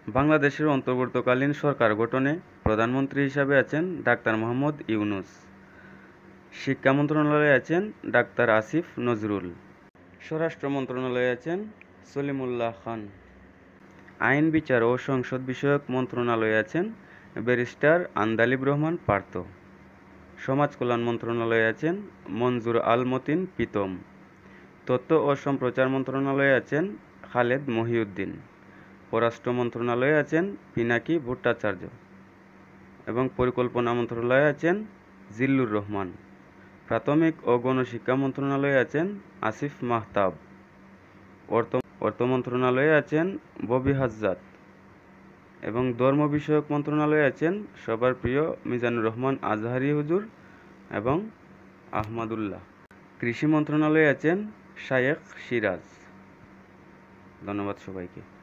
বাংলাদেশের অন্তর্বর্তীকালীন সরকার গঠনে প্রধানমন্ত্রী হিসাবে আছেন ডাক্তার মোহাম্মদ ইউনূস। শিক্ষা মন্ত্রণালয়ে আছেন ডাক্তার আসিফ নজরুল। স্বরাষ্ট্র মন্ত্রণালয়ে আছেন সলিমুল্লাহ খান। আইন, বিচার ও সংসদ বিষয়ক মন্ত্রণালয়ে আছেন ব্যারিস্টার আন্দালিব রহমান পার্থ। সমাজ কল্যাণ মন্ত্রণালয়ে আছেন মনজুর আল মতিন প্রীতম। তথ্য ও সম্প্রচার মন্ত্রণালয়ে আছেন খালেদ মহিউদ্দিন। পররাষ্ট্র মন্ত্রণালয়ে আছেন পিনাকি ভট্টাচার্য এবং পরিকল্পনা মন্ত্রণালয়ে আছেন জিল্লুর রহমান। প্রাথমিক ও গণশিক্ষা মন্ত্রণালয়ে আছেন আসিফ মাহতাব। অর্থ মন্ত্রণালয়ে আছেন ববি হাজ্জাত এবং ধর্ম বিষয়ক মন্ত্রণালয়ে আছেন সবার প্রিয় মিজানুর রহমান আজহারি হুজুর এবং আহমদুল্লাহ। কৃষি মন্ত্রণালয়ে আছেন শায়েখ সিরাজ। ধন্যবাদ সবাইকে।